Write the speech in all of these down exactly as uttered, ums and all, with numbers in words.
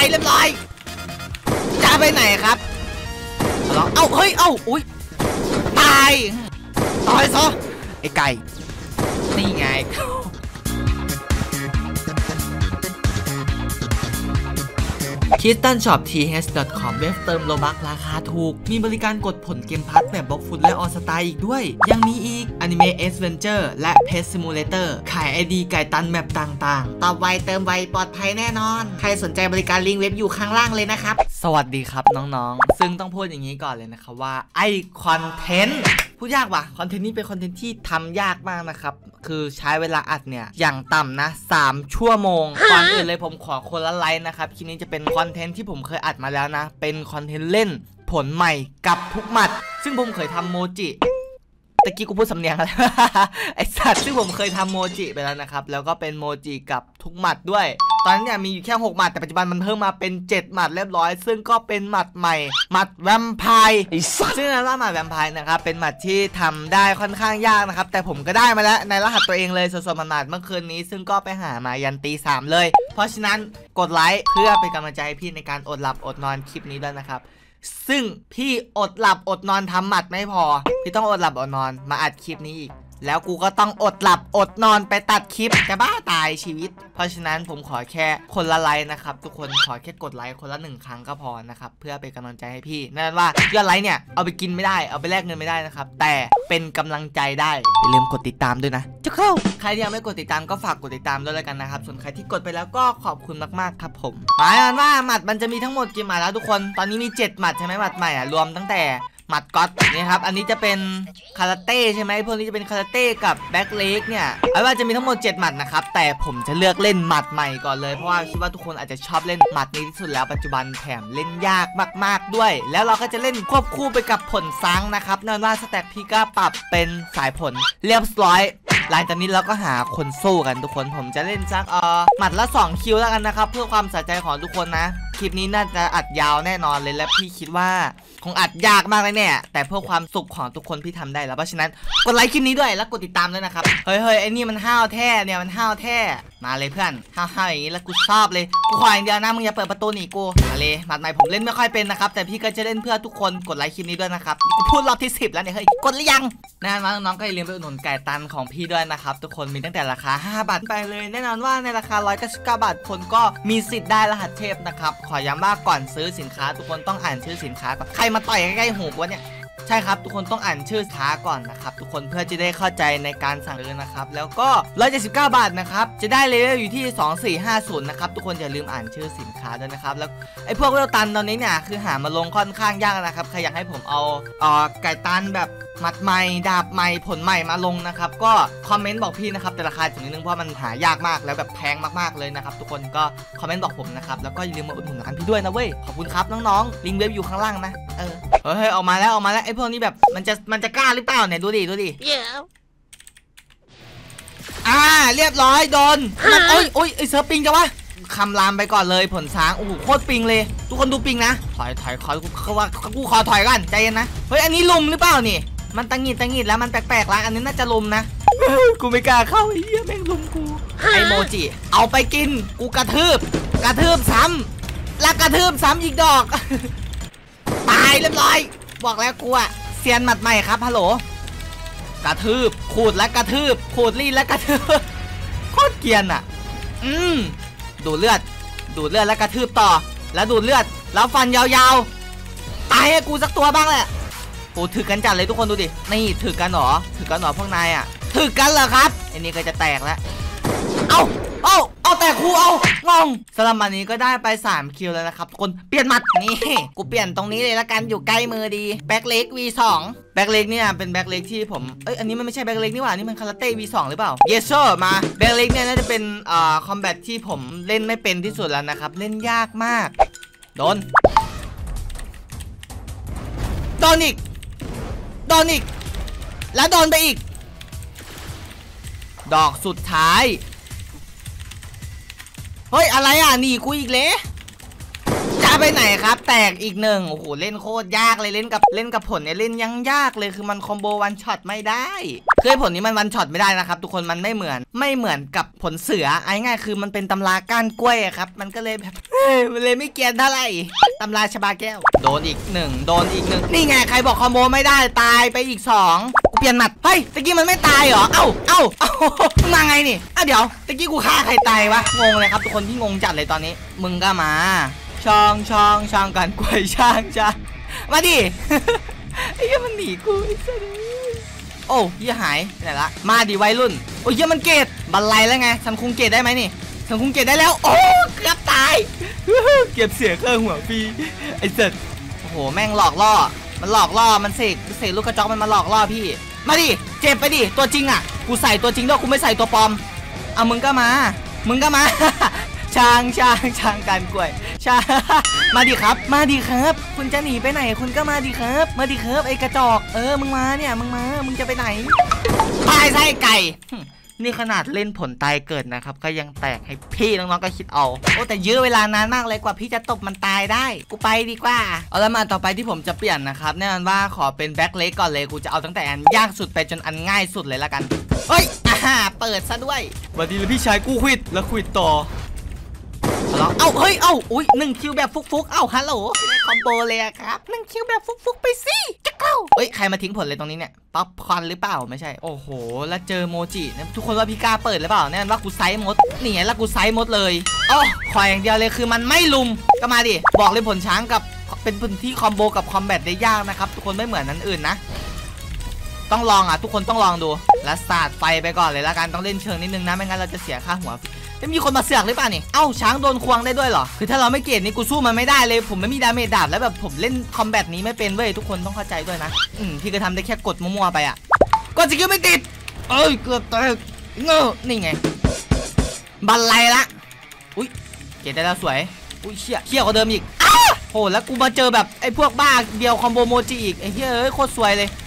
เรียบร้อยจะไปไหนครับลองเอ้าเฮ้ยเอ้าอุ้ยตายตายซะไอ้ไก่นี่ไงคิสตันช็อป ที เอช ดอท คอม เว็บเติมโลบักราคาถูกมีบริการกดผลเกมพัทแบบบล็อกฟุตและออสตาอีกด้วยยังมีอีก Anime Adventure และ Pet Simulator ขาย ไอ ดี ไก่ตันแมปต่างๆตอบไวเติมไวปลอดภัยแน่นอนใครสนใจบริการลิงก์เว็บอยู่ข้างล่างเลยนะครับสวัสดีครับน้องๆซึ่งต้องพูดอย่างนี้ก่อนเลยนะครับว่าไอคอนเทนต์พูดยากว่ะคอนเทนต์นี้เป็นคอนเทนต์ที่ทำยากมากนะครับคือใช้เวลาอัดเนี่ยอย่างต่ำนะสามชั่วโมงก่อนอื่นเลยผมขอคนละไลค์นะครับคลิปนี้จะเป็นคอนเทนต์ที่ผมเคยอัดมาแล้วนะเป็นคอนเทนต์เล่นผลใหม่กับทุกหมัดซึ่งผมเคยทำโมจิตะกี้กูพูดสำเนียงอะไร ไอสัตว์ซึ่งผมเคยทำโมจิไปแล้วนะครับแล้วก็เป็นโมจิกับทุกหมัดด้วยตอนนี้เนี่ยมีอยู่แค่หกหมัดแต่ปัจจุบันมันเพิ่มมาเป็นเจ็ดหมัดเรียบร้อยซึ่งก็เป็นหมัดใหม่หมัดแวมไพร์ซึ่งว่าหมัดแวมไพร์นะครับเป็นหมัดที่ทำได้ค่อนข้างยากนะครับแต่ผมก็ได้มาแล้วในรหัสตัวเองเลยสดๆหมัดเมื่อคืนนี้ซึ่งก็ไปหามายันตีสามเลยเพราะฉะนั้นกดไลค์เพื่อเป็นกำลังใจให้พี่ในการอดหลับอดนอนคลิปนี้ด้วยนะครับซึ่งพี่อดหลับอดนอนทำหมัดไม่พอพี่ต้องอดหลับอดนอนมาอัดคลิปนี้อีกแล้วกูก็ต้องอดหลับอดนอนไปตัดคลิปจะบ้าตายชีวิตเพราะฉะนั้นผมขอแค่คนละไลค์นะครับทุกคนขอแค่กดไลค์คนละหนึ่งครั้งก็พอนะครับเพื่อเป็นกำลังใจให้พี่นั่นว่ายอดไลค์เนี่ยเอาไปกินไม่ได้เอาไปแลกเงินไม่ได้นะครับแต่เป็นกำลังใจได้อย่าลืมกดติดตามด้วยนะจะเข้าใครที่ยังไม่กดติดตามก็ฝากกดติดตามด้วยแล้วกันนะครับส่วนใครที่กดไปแล้วก็ขอบคุณมากๆครับผมหมายถึงว่าหมัดมันจะมีทั้งหมดกี่หมัดแล้วทุกคนตอนนี้มีเจ็ดหมัดใช่ไหมหมัดใหม่อ่ะรวมตั้งแต่หมัดก๊อตนี่ครับอันนี้จะเป็นคาราเต้ใช่ไหมพวกนี้จะเป็นคาราเต้กับแบ็คเล็กเนี่ยเอาว่าจะมีทั้งหมดเจ็ดหมัดนะครับแต่ผมจะเลือกเล่นหมัดใหม่ก่อนเลยเพราะว่าคิดว่าทุกคนอาจจะชอบเล่นหมัดนี้ที่สุดแล้วปัจจุบันแถมเล่นยากมากๆด้วยแล้วเราก็จะเล่นควบคู่ไปกับผลซังนะครับนั่นว่าสแต็กพีก็ปรับเป็นสายผลเรียบร้อยหลังจากนี้เราก็หาคนสู้กันทุกคนผมจะเล่นซักเอ่อหมัดละสองคิวแล้วกันนะครับเพื่อความสะใจของทุกคนนะคลิปนี้น่าจะอัดยาวแน่นอนเลยและพี่คิดว่าคงอัดยากมากเลยเนี่ยแต่เพื่อความสุขของทุกคนพี่ทำได้แล้วเพราะฉะนั้นกดไลค์คลิปนี้ด้วยแล้วกดติดตามด้วยนะครับเฮ้ยเฮ้ยไอ้นี่มันห้าวแท้เนี่ยมันห้าวแท้มาเลยเพื่อนห้าวห้าวอย่างนี้แล้วกูชอบเลยกูขออย่างเดียวนะมึงอย่าเปิดประตูหนีกูมาเลยหมัดใหม่ผมเล่นไม่ค่อยเป็นนะครับแต่พี่ก็จะเล่นเพื่อทุกคนกดไลค์คลิปนี้ด้วยนะครับกูพูดรอบที่สิบแล้วเนี่ยเฮ้ยกดหรือยังนะน้องๆก็อย่าลืมไปอุดหนุนไก่ตันของพี่ด้วยนะครับทุกคนมีตั้งแต่ราคาห้าบาทไปเลยแน่นอนว่าในราคาหนึ่งร้อยเก้าสิบเก้าบาทคนก็มีสิทธิ์ได้รหัสเทพนะครับขอย้ำว่าก่อนซื้อสินค้าทุกคนต้องอ่านชื่อสินค้าก่อนใครมาต่อยใกล้ๆหูกูเนี่ยใช่ครับทุกคนต้องอ่านชื่อค้าก่อนนะครับทุกคนเพื่อจะได้เข้าใจในการสั่งซื้อนะครับแล้วก็หนึ่งร้อยเจ็ดสิบเก้าบาทนะครับจะได้เลเวลอยู่ที่สองสี่ห้าศูนย์นะครับทุกคนอย่าลืมอ่านชื่อสินค้าด้วยนะครับแล้วไอ้พวกเลเวลตันตอนนี้เนี่ยคือหามาลงค่อนข้างยากนะครับใครอยากให้ผมเอาเอ่อไก่ตันแบบหมัดใหม่ดาบใหม่ผลใหม่มาลงนะครับก็คอมเมนต์บอกพี่นะครับแต่ราคาถึงนิดนึงเพราะมันหายากมากแล้วแบบแพงมากๆเลยนะครับทุกคนก็คอมเมนต์บอกผมนะครับแล้วก็อย่าลืมมาอุดหนุนกันพี่ด้วยนะเว้ยขอบคุณครับน้องๆลิงก์เว็บอยู่ข้างล่างนะเออเฮ้ยออกมาแล้วออกมาแล้วไอ้พวกนี้แบบมันจะมันจะกล้าหรือเปล่าเนี่ยดูดิดูดิอ่าเรียบร้อยโดนมันโอ้ยโอ้ยไอ้เซิร์ฟปิงจังวะคำรามไปก่อนเลยผลช้างโอ้โหโคตรปิงเลยทุกคนดูปิงนะถอยถอยขอเขาว่ากูขอถอยกันใจเย็นนะเฮ้ยอันนี้ลุมหรือเปล่านี่มันตังหิดตังหิดแล้วมันแปลกๆแล้วอันนี้น่าจะลุมนะกูไม่กล้าเข้าไอ้เหี้ยแม่งลุมกูไอโมจิเอาไปกินกูกระทืบกระทืบซ้ำแล้วกระทืบซ้ำอีกดอกตายเรียบร้อยบอกแล้วกูอะเซียนหมัดใหม่ครับฮัลโหลกระทืบขูดและกระทืบขูดรีดและกระทืบโคตรเกรียนอะอืมดูดเลือดดูดเลือดแล้วกระทืบต่อแล้วดูดเลือดแล้วฟันยาวๆตายให้กูสักตัวบ้างแหละโอ้ถือกันจัดเลยทุกคนดูดินี่ถือกันหรอถือกันหรอพวกนายอ่ะถือกันเหรอครับไอ้นี่ก็จะแตกแล้วเอาเอาเอาแตกคู่เอางงสำหรับวันนี้ก็ได้ไปสามคิวแล้วนะครับทุกคนเปลี่ยนหมัดนี่กูเปลี่ยนตรงนี้เลยละกันอยู่ใกล้มือดีแบ็คเล็ก วี สอง แบ็คเล็กเนี่ยเป็นแบ็คเล็กที่ผมเอ้ยอันนี้มันไม่ใช่แบ็คเล็กนี่หว่านี่มันคาราเต้ วี สอง หรือเปล่า Yes sir มาแบ็คเล็กเนี่ยน่าจะเป็นอ่าคอมแบทที่ผมเล่นไม่เป็นที่สุดแล้วนะครับเล่นยากมากโดนโดนอีกโดนอีกแล้วโดนไปอีกดอกสุดท้ายเฮ้ยอะไรอ่ะหนีกูอีกเลยใจจะไปไหนครับแตกอีกหนึ่งโอ้โหเล่นโคตรยากเลยเล่นกับเล่นกับผลเนี่ยเล่นยังยากเลยคือมันคอมโบวันช็อตไม่ได้คือผลนี้มันวันช็อตไม่ได้นะครับทุกคนมันไม่เหมือนไม่เหมือนกับผลเสือไอ้ง่ายคือมันเป็นตำราก้านกล้วยครับมันก็เลยแบบมันเลยไม่เกียนเท่าไหร่ตำราชบาแก้วโดนอีกหนึ่งโดนอีกหนึ่งนี่ไงใครบอกคอมโบไม่ได้ตายไปอีกสองกูเปลี่ยนหมัดเฮ้ยตะกี้มันไม่ตายเหรอเอ้าเอ้าเอ้ามาไงนี่อ่ะเดี๋ยวตะกี้กูฆ่าใครตายวะงงเลยครับทุกคนที่งงจัดเลยตอนนี้มึงก็มาช่องช่องช่างกันกล้วยช่างช่างมาดิไอ้เหี้ยมันหนีกูไอ้สัสโอ้เหี้ยหายไหนละมาดิวัยรุ่นโอ้ยเหี้ยมันเกตบันไลแล้วไงฉันคุงเกตได้ไหมนี่ฉันคุงเกตได้แล้วโอ้เกือบตายเก็บเสียเครื่องหัวฟรีไอ้สัสโอ้โหแม่งหลอกล่อมันหลอกล่อมันเสกเสกลูกกระจอกมันมาหลอกล่อพี่มาดิเจ็บไปดิตัวจริงอ่ะกูใส่ตัวจริงด้วยกูไม่ใส่ตัวปลอมเอามึงก็มามึงก็มาช่างช่างช่างกันกล้วยช่างมาดิครับมาดิครับคุณจะหนีไปไหนคุณก็มาดิครับมาดิครับไอ้กระจอกเออมึงมาเนี่ยมึงมามึงจะไปไหนตายไส้ไก่นี่ขนาดเล่นผลตายเกิดนะครับก็ยังแตกให้พี่น้องๆก็คิดเอาโอ้แต่ยื้อเวลานานมากเลยกว่าพี่จะตบมันตายได้กูไปดีกว่าเอาแล้วมาต่อไปที่ผมจะเปลี่ยนนะครับแน่นอนว่าขอเป็นแบ็คเล็กก่อนเลยกูจะเอาตั้งแต่อันยากสุดไปจนอันง่ายสุดเลยละกันเฮ้ยอ่าเปิดซะด้วยวันดีเลยพี่ชายกูควิดแล้วควิดต่อเอ้าเฮ้ยเอ้าอุ้ยหนึ่งคิวแบบฟุกๆเอ้าฮัลโหลคอมโบเลยครับหนึ่งคิวแบบฟุกๆไปสิจะเข้าเฮ้ยใครมาทิ้งผลเลยตรงนี้เนี่ยป๊อปคอนหรือเปล่าไม่ใช่โอ้โหแล้วเจอโมจินะทุกคนว่าพี่กล้าเปิดหรือเปล่าแน่นว่ากูไซส์มดนี่ไงแล้วกูไซส์มดเลยอ๋อขออย่างเดียวเลยคือมันไม่ลุมก็มาดิบอกเลยผลช้างกับเป็นผลที่คอมโบกับคอมแบทได้ยากนะครับทุกคนไม่เหมือนนั้นอื่นนะต้องลองอ่ะทุกคนต้องลองดูแล้วสาดไฟไปก่อนเลยละกันต้องเล่นเชิงนิดนึงนะไม่งั้นเราจะเสียค่าหัวไม่มีคนมาเสือกหรือเปล่านี่เอ้าช้างโดนควงได้ด้วยเหรอคือถ้าเราไม่เกตนี่กูสู้มันไม่ได้เลยผมไม่มีดาเมจดาบแล้วแบบผมเล่นคอมแบทนี้ไม่เป็นเว้ยทุกคนต้องเข้าใจด้วยนะอืมพี่ก็ทำได้แค่กดมั่วๆไปอ่ะกดสกิลไม่ติดเอ้ยเกือบตายเงานี่ไงบันไลละอุ้ยเกตได้แล้วสวยอุ้ยเชี่ยเชี่ยกว่าเดิมอีกอ้าโหแล้วกูมาเจอแบบไอ้พวกบ้าเดียวคอมโบโมจิอีกไอ้เฮ้ยโคตรสวยเลย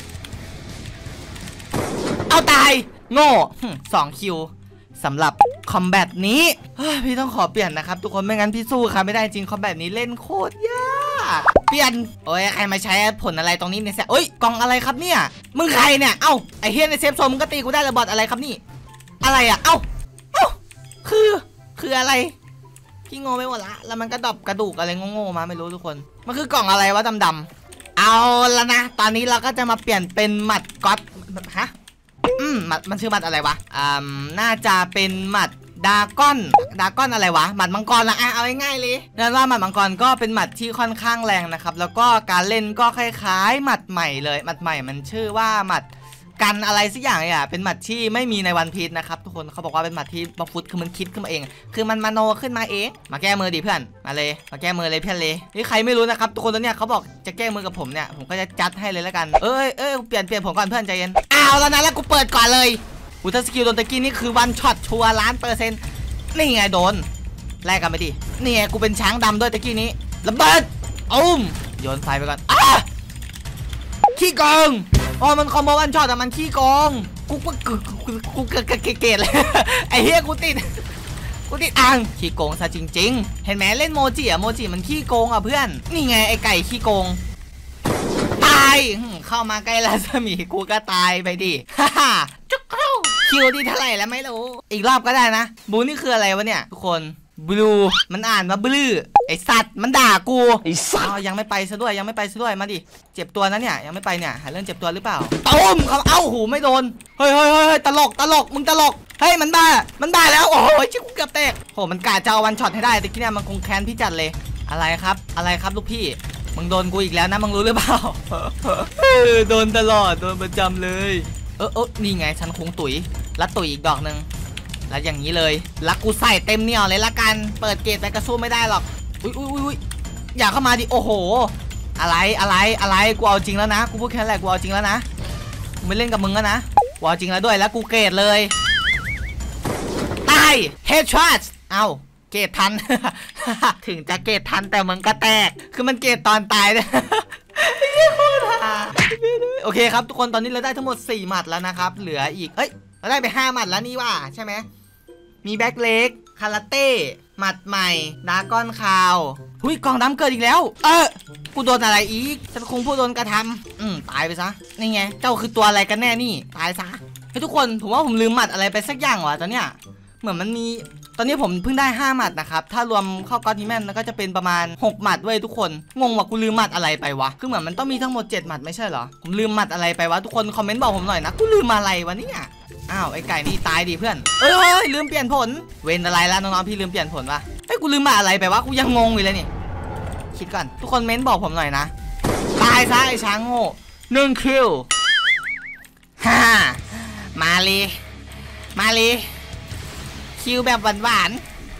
เอาตายโง่สองคิวสำหรับคอมแบทนี้พี่ต้องขอเปลี่ยนนะครับทุกคนไม่งั้นพี่สู้ค่ะไม่ได้จริงคอมแบทนี้เล่นโคตรยากเปลี่ยนโอ้ยใครมาใช้ผลอะไรตรงนี้เนี่ยเอ้ยกล่องอะไรครับเนี่ยมึงใครเนี่ยเอ้าไอเฮียในเซฟโซนมึงก็ตีกูได้ระบอดอะไรครับนี่อะไรอ่ะเอ้าเอ้าคือคืออะไรพี่งงไปหมดละแล้วมันก็ดรอปกระดูกอะไรงงๆมาไม่รู้ทุกคนมันคือกล่องอะไรวะดำๆเอาละนะตอนนี้เราก็จะมาเปลี่ยนเป็นหมัดก๊อตฮะอืมมันมันชื่อหมัดอะไรวะอ่าน่าจะเป็นหมัดดาก้อนดาก้อนอะไรวะหมัดมังกรละอ่ะเอาง่ายๆเลยนั่นว่าหมัดมังกรก็เป็นหมัดที่ค่อนข้างแรงนะครับแล้วก็การเล่นก็คล้ายๆหมัดใหม่เลยหมัดใหม่มันชื่อว่าหมัดกันอะไรสักอย่างเนี่ยเป็นหมัดที่ไม่มีในวันพีชนะครับทุกคนเขาบอกว่าเป็นหมัดที่บัฟฟุตคือมันคิดขึ้นมาเองคือมันมโนขึ้นมาเองมาแก้มือดิเพื่อนมาเลยมาแก้มือเลยเพื่อนเลยนี่ใครไม่รู้นะครับทุกคนตอนเนี้ยเขาบอกจะแก้มือกับผมเนี่ยผมก็จะจัดให้เลยแล้วกันเอ้ยเอ้ยเปลี่ยนเปลี่ยนผมก่อนเพื่อนใจเย็นอ้าวแล้วนะแล้วกูเปิดก่อนเลยอุทัสกิลโดนตะกี้นี่คือวันช็อตชัวร์ล้านเปอร์เซ็นต์นี่ไงโดนแลกกันไปดินี่ไงกูเป็นช้างดำด้วยตะกี้นี้ระเบิดอุ้มโยนไฟไปก่อนอ้าขี้โกงอ๋อมันคอมโบวันช็อตแต่มันขี้โกงกูกูกูกูกูเกะเกะเลยไอ้เหี้ยกูติดกูติดอ่างขี้โกงซะจริงๆเห็นไหมเล่นโมจิอะโมจิมันขี้โกงอะเพื่อนนี่ไงไอ้ไก่ขี้โกงตายเข้ามาใกล้รัศมีกูก็ตายไปดิฮ่าฮ่าจุ๊กเข้าคิวดีเท่าไหร่แล้วไม่รู้อีกรอบก็ได้นะบูนี่คืออะไรวะเนี่ยทุกคนบลูมันอ่านว่าบลูไอสัตว์มันด่ากูไอสัตว์ยังไม่ไปซะด้วยยังไม่ไปซะด้วยมาดิเจ็บตัวนะเนี่ยยังไม่ไปเนี่ยหาเรื่องเจ็บตัวหรือเปล่าตุ้มเขาเอ้าหูไม่โดนเฮ้ยเฮ้ยเฮ้ยตลกตลกมึงตลกเฮ้ยมันบ้ามันบ้าแล้วโอ้ยชิบกูเกือบแตกโหมันกะจะเอาวันช็อตให้ได้แต่กี้เนี่ยมันคงแค้นพี่จัดเลยอะไรครับอะไรครับลูกพี่มึงโดนกูอีกแล้วนะมึงรู้หรือเปล่าโดนตลอดโดนประจำเลยเออเออนี่ไงฉันคงตุ๋ยแล้วตุ๋ยอีกดอกหนึ่งแล้วอย่างนี้เลยแล้วกูใส่เต็มเหนี่ยวเลยละกันเปิดเกตไปกระสู้ไม่ได้หรอกอุ้ยอุ้ยอุ้ยอยากเข้ามาดิโอ้โหอะไรอะไรอะไรกูเอาจริงแล้วนะกูพูดแค่แหละกูเอาจริงแล้วนะกูไม่เล่นกับมึงแล้วนะกูเอาจริงแล้วด้วยแล้วกูเกตเลยตายเฮดช็อตเอาเกตทัน ถึงจะเกตทันแต่มึงก็แตกคือมันเกตตอนตายเลย โอเคครับทุกคนตอนนี้เราได้ทั้งหมดสี่หมัดแล้วนะครับเหลืออีกเอ้ยเราได้ไปห้าหมัดแล้วนี่ว่าใช่ไหมมีแบ็คเล็กคาราเต้หมัดใหม่ดราก้อนคาวหุยกล่องดำเกิดอีกแล้วเออกูโดนอะไรอีกฉันคงผู้โดนกระทำอืมตายไปซะนี่ไงเจ้าคือตัวอะไรกันแน่นี่ตายซะเฮ้ยทุกคนผมว่าผมลืมหมัดอะไรไปสักอย่างวะตอนเนี้ยเหมือนมันมีตอนนี้ผมเพิ่งได้ห้าหมัดนะครับถ้ารวมเข้าก็อดฮิแมนก็จะเป็นประมาณหกหมัดเว้ยทุกคนงงว่ากูลืมหมัดอะไรไปวะคือเหมือนมันต้องมีทั้งหมดเจ็ดหมัดไม่ใช่เหรอผมลืมหมัดอะไรไปวะทุกคนคอมเมนต์บอกผมหน่อยนะกูลืมอะไรวะเนี่ยอ้าวไอ้ไก่นี่ตายดิเพื่อนเอ้ยลืมเปลี่ยนผลเว้นอะไรแล้วน้องๆพี่ลืมเปลี่ยนผลวะไอ้กูลืมมาอะไรไปวะกูยังงงอยู่เลยนี่คิดก่อนทุกคนเม้นบอกผมหน่อยนะตายซะไอ้ช้างโง่หนึ่งคิวฮ่ามาเลยมาเลยคิวแบบหวาน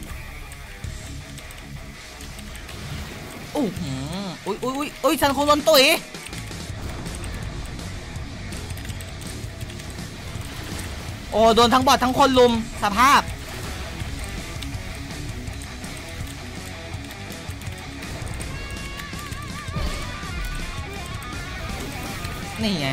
ๆโอ้โหอุ้ยอุ้ยอุ้ยอุ้ยฉันคงโดนตุ๋ยโอ้โดนทั้งบอดทั้งคนลุมสภาพนี่ไง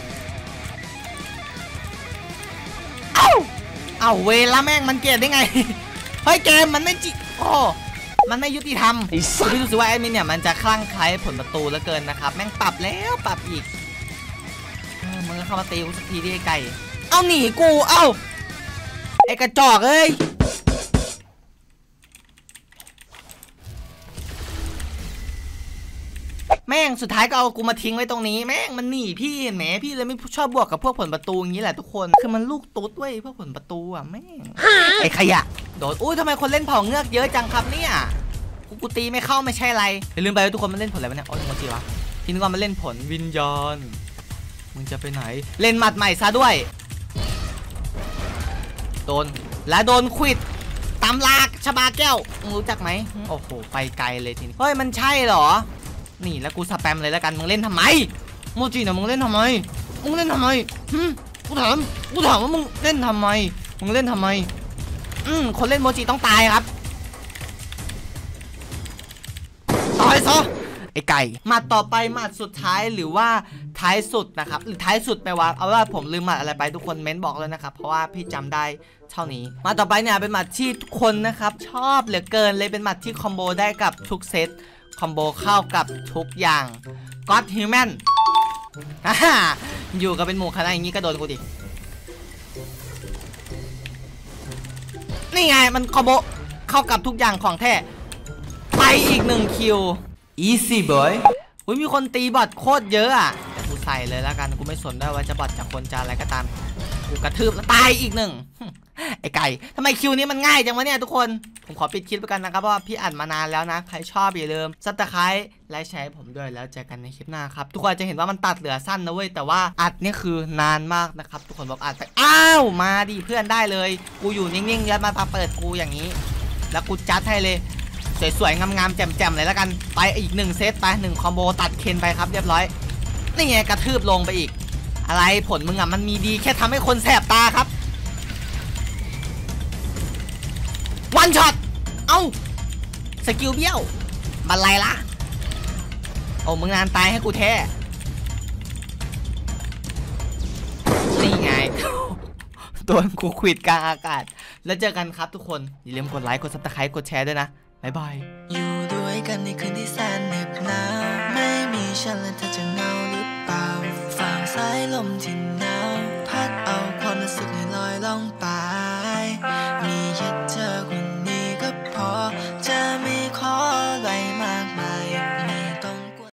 เอ้าเอ้าเวลาแม่งมันเกลียดได้ไงเฮ้ยเกมมันไม่จิโอ้มันไม่ยุติธรรมพี่รู้สึกว่าแอดมินเนี่ยมันจะคลั่งไคล้ผลประตูเหลือเกินนะครับแม่งปรับแล้วปรับอีกมึงก็เข้ามาตีกูสักทีดิไอ้ไก่เอาหนีกูเอ้าไอ้กระจอกเอ้ยแม่งสุดท้ายก็เอากูมาทิ้งไว้ตรงนี้แม่งมันหนีพี่เห็นไหมพี่เลยไม่ชอบบวกกับพวกผลประตูอย่างนี้แหละทุกคนคือมันลูกตุ๊ดเว้ยพวกผลประตูอ่ะแม่งไอ้ขยะโดดอุ้ยทำไมคนเล่นเผาเงือกเยอะจังครับเนี่ยกูกูตีไม่เข้าไม่ใช่ไรอย่าลืมไปว่าทุกคนมันเล่นผลอะไรวะเนี่ยโอ้ยโมจิวะพี่นึกว่ามันเล่นผลวิญญาณมึงจะไปไหนเล่นหมัดใหม่ซะด้วยโดนและโดนควิดตำลากชบาแก้วรู้จักไหมโอ้โหไปไกลเลยทีนี้เฮ้ยมันใช่เหรอนี่แล้วกูสแปมเลยแล้วกันมึงเล่นทำไมโมจิเนี่ยมึงเล่นทำไมมึงเล่นทำไมฮึกูถามกูถามว่ามึงเล่นทำไมมึงเล่นทำไมอืมคนเล่นโมจิต้องตายครับตายซะไอ้ไก่หมัดต่อไปหมัดสุดท้ายหรือว่าท้ายสุดนะครับหรือท้ายสุดไปวะเอาว่าผมลืมหมัดอะไรไปทุกคนเม้นบอกเลยนะครับเพราะว่าพี่จำได้เท่านี้มาต่อไปเนี่ยเป็นหมัดที่ทุกคนนะครับชอบเหลือเกินเลยเป็นหมัดที่คอมโบได้กับทุกเซตคอมโบเข้ากับทุกอย่างก็อดฮิวแมนอยู่กับเป็นหมู่คณะอย่างนี้ก็โดนกูดินี่ไงมันคอมโบเข้ากับทุกอย่างของแท้ไปอีกหนึ่งคิว easy boy อุ้ยมีคนตีบอทโคตรเยอะอ่ะแต่กูใส่เลยแล้วกันกูไม่สนด้วยว่าจะบอทจากคนจะอะไรก็ตามกูกระทืบแล้วตายอีกหนึ่งไอ้ไก่ทำไมคิวนี้มันง่ายจังวะเนี่ยทุกคนผมขอปิดคลิปไปกันนะครับเพราะว่าพี่อัดมานานแล้วนะใครชอบอย่าลืมซับสไครต์ไลค์แชร์ผมด้วยแล้วเจอกันในคลิปหน้าครับทุกคนจะเห็นว่ามันตัดเหลือสั้นนะเว้ยแต่ว่าอัดนี่คือนานมากนะครับทุกคนบอกอัดไปอ้าวมาดิเพื่อนได้เลยกูอยู่นิ่งๆยัดมาตาเปิดกูอย่างนี้แล้วกูจัดให้เลยสวยๆงามๆแจ่มๆเลยแล้วกันไปอีกหนึ่งเซตไปหนึ่งคอมโบตัดเคนไปครับเรียบร้อยนี่ไงกระทืบลงไปอีกอะไรผลมึงอ่ะมันมีดีแค่ทำให้คนแสบตาครับวันช็อตเอ้าสกิลเบี้ยวบันไลละโอ้มึงนานตายให้กูแท้นี่ไงตัวกูควิดกลางอากาศแล้วเจอกันครับทุกคนอย่าลืมกดไลค์กดซับสไครต์กดแชร์ด้วยนะบ๊ายบายอยู่ด้วยกันในคืนที่แสนเหน็บหนาวไม่มีฉันแล้วเธอจะเหงาหรือเปล่าฝั่งสายลมที่หนาวพัดเอาความรู้สึกให้ลอยล่องไป